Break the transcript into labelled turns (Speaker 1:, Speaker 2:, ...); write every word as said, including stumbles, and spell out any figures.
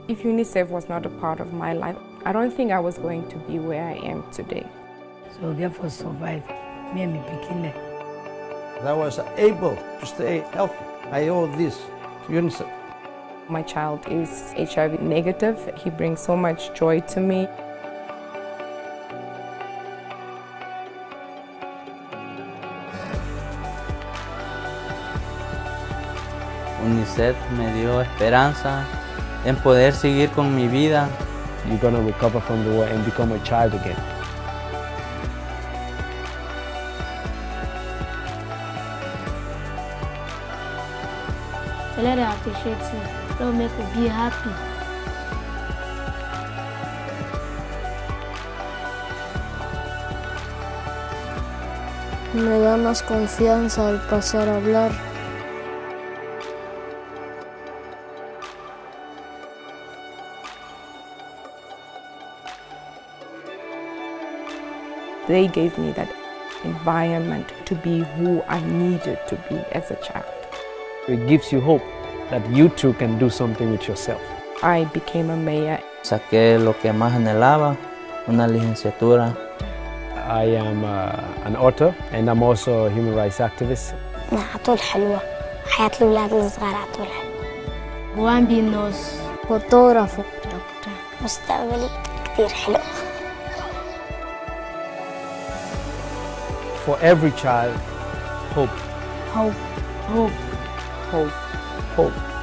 Speaker 1: If UNICEF was not a part of my life, I don't think I was going to be where I am today.
Speaker 2: So therefore survive, me and me pikin.
Speaker 3: I was able to stay healthy. I owe this to UNICEF.
Speaker 1: My child is H I V negative. He brings so much joy to me.
Speaker 4: UNICEF me dio esperanza en poder seguir con mi vida.
Speaker 5: You're going to recover from the war and become a child again.
Speaker 6: Let her appreciate you. Don't make her be happy.
Speaker 7: Me da más confianza al pasar a hablar.
Speaker 1: They gave me that environment to be who I needed to be as a child.
Speaker 5: It gives you hope that you too can do something with yourself.
Speaker 1: I became a mayor.
Speaker 4: Saqué lo que más anhelaba, una licenciatura.
Speaker 5: I am uh, an author and I'm also a human rights activist.
Speaker 6: عطول حلوة حياة الأولاد الصغار عطول حلوة. وان بي نوس
Speaker 7: فوتوغرافو.
Speaker 6: دكتور. مستقبلي كتير حلو.
Speaker 5: For every child, hope.
Speaker 6: Hope. Hope.
Speaker 1: Hope.
Speaker 5: Hope.